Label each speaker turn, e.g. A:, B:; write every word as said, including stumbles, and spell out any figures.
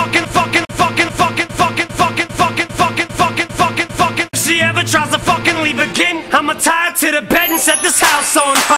A: fucking, fucking, fucking, fucking, fucking, fucking, fucking, fucking, fucking, fucking, fucking. If she ever tries to fucking leave again, I'ma tie her to the bed and set this house on fire.